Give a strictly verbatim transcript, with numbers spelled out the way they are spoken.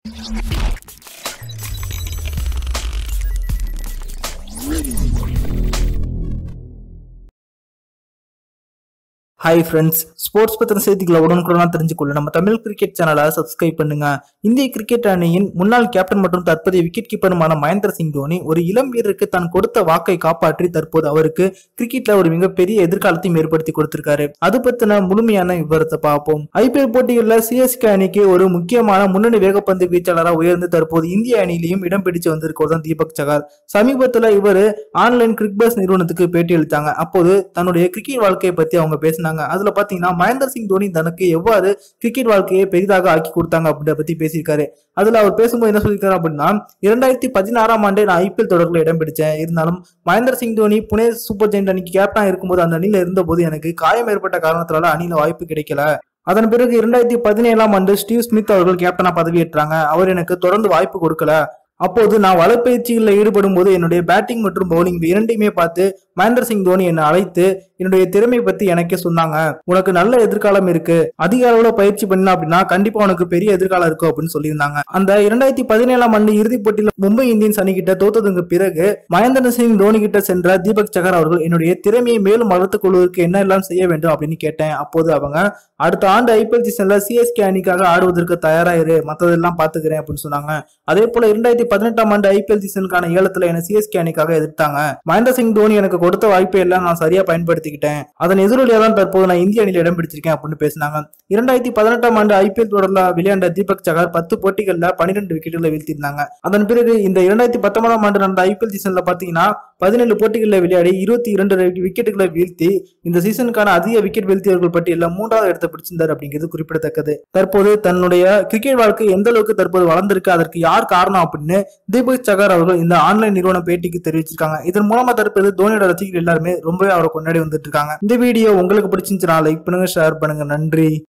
Hi friends, sports பத்தின செய்திகளை உடனுக்குடன் தெரிஞ்சுக்கொள்ள நம்ம தமிழ் கிரிக்கெட் சேனலை சப்ஸ்கிரைப் பண்ணுங்க. இந்திய கிரிக்கெட் அணியின் முன்னாள் கேப்டன் மற்றும் தற்போதைய விக்கெட் கீப்பருமான மகேந்திர சிங் தோனி ஒரு இளம் வீரருக்கு தான் கொடுத்த வாக்கை காப்பாற்றி தற்போது அவருக்கு கிரிக்கெட்ல ஒரு மிகப்பெரிய எதிர்காலத்தையும் ஏற்படுத்தி கொடுத்திருக்காரு. அது பத்தின முழுமையான விவரத்தை பார்ப்போம். ஐபிஎல் போட்டிகளில் சிஎஸ்கே அணிக்கு ஒரு முக்கியமான முன்னணி வேகப்பந்து வீச்சாளராக உயர்ந்து தற்போது இந்திய அணியிலையும் இடம் பிடிச்சு வந்திருக்கிறது தான் தீபக் சகார். சமீபத்தில் இவர் ஆன்லைன் கிரிக்பஸ் நிறுவனத்துக்கு பேட்டி அளித்தாங்க. அப்போது தன்னுடைய கிரிக்கெட் வாழ்க்கையை பத்தி அவங்க பேசினாங்க. அதுல பாத்தீங்கன்னா மகேந்திர சிங் தோனி தனக்கு எவ்வாறு கிரிக்கெட் வாழ்க்கையை பெரிதாக ஆக்கி கொடுத்தாங்க அப்படின்ற பத்தி பேசியிருக்காரு. அதுல அவர் பேசும்போது என்ன சொல்லியிருக்காரு அப்படின்னா, இரண்டாயிரத்தி பதினாறாம் ஆண்டு நான் ஐபிஎல் தொடர்ல இடம் பிடிச்சேன். இருந்தாலும் மகேந்திர சிங் தோனி புனே சூப்பர் ஜெயிண்ட் அணிக்கு கேப்டனா இருக்கும்போது அந்த அணியில இருந்த போது எனக்கு காயம் ஏற்பட்ட காரணத்தினால அணியில வாய்ப்பு கிடைக்கல. அதன் பிறகு இரண்டாயிரத்தி பதினேழாம் ஆண்டு ஸ்டீவ் ஸ்மித் அவர்கள் கேப்டனா பதவியேற்றாங்க. அவர் எனக்கு தொடர்ந்து வாய்ப்பு கொடுக்கல. அப்போது நான் வலைப்பயிற்சிகளில் ஈடுபடும் போது என்னுடைய பேட்டிங் மற்றும் பவுலிங் இரண்டையுமே பார்த்து மகேந்திர சிங் தோனி என்னை அழைத்து என்னுடைய திறமை பத்தி எனக்கே சொன்னாங்க. உனக்கு நல்ல எதிர்காலம் இருக்கு, அதிக அளவுல பயிற்சி பண்ண அப்படின்னா கண்டிப்பா உனக்கு பெரிய எதிர்காலம் இருக்கும் அப்படின்னு சொல்லியிருந்தாங்க. அந்த இரண்டாயிரத்தி பதினேழாம் ஆண்டு இறுதிப் போட்டியில் மும்பை இந்தியன்ஸ் அணி கிட்ட தோத்ததுக்கு பிறகு மகேந்திர சிங் தோனி கிட்ட சென்ற தீபக் சகார் அவர்கள் என்னுடைய திறமையை மேலும் வளர்த்துக் கொள்வதற்கு என்ன எல்லாம் செய்ய வேண்டும் அப்படின்னு கேட்டேன். அப்போது அவங்க அடுத்த ஆண்டு ஐபிஎல் சீசன்ல சிஎஸ்கே அணிக்காக ஆடுவதற்கு தயாராயிரு, மற்றதெல்லாம் பாத்துக்கிறேன் அப்படின்னு சொன்னாங்க. அதே போல இரண்டாயிரத்தி பதினெட்டாம் ஆண்டு ஐபிஎல் சீசனுக்கான ஏலத்துல என்ன சிஎஸ்கே அணிக்காக எதிர்த்தாங்க. மகேந்திர சிங் தோனி எனக்கு கொடுத்த வாய்ப்பை எல்லாம் நான் சரியா பயன்படுத்திக்கிட்டேன். அதன் எதிரொலியா தான் தற்போது நான் இந்திய அணியில் இடம் பிடிச்சிருக்கேன் அப்படின்னு பேசினாங்க. இரண்டாயிரத்தி பதினெட்டாம் ஆண்டு ஐபிஎல் தொடர்ல விளையாண்ட தீபக் சகார் பத்து போட்டிகள்ல பன்னிரெண்டு விக்கெட்டுகளை வீழ்த்திருந்தாங்க. அதன் பிறகு இந்த இரண்டாயிரத்தி பத்தொன்பதாம் ஆண்டு நடந்த ஐபிஎல் சீசன்ல பாத்தீங்கன்னா பதினேழு போட்டிகளில் விளையாடி இருபத்தி இரண்டு விக்கெட்டுகளை வீழ்த்தி இந்த சீசனுக்கான அதிக விக்கெட் வீழ்த்தியவர்கள் பட்டியலில் மூன்றாவது இடத்தை பிடிச்சிருந்தார் அப்படிங்கிறது குறிப்பிடத்தக்கது. தற்போது தன்னுடைய கிரிக்கெட் வாழ்க்கை எந்த அளவுக்கு தற்போது வளர்ந்திருக்கு, அதற்கு யார் காரணம் அப்படின்னு தீபக் சகார் அவர்கள் இந்த ஆன்லைன் நிறுவன பேட்டிக்கு தெரிவிச்சிருக்காங்க. இதன் மூலமா தற்போது தோனியோட ரசிகர்கள் எல்லாருமே ரொம்பவே அவரை கொண்டாடி வந்துட்டு இருக்காங்க. இந்த வீடியோ உங்களுக்கு பிடிச்சிருந்துச்சுன்னா லைக் பண்ணுங்க, ஷேர் பண்ணுங்க. நன்றி.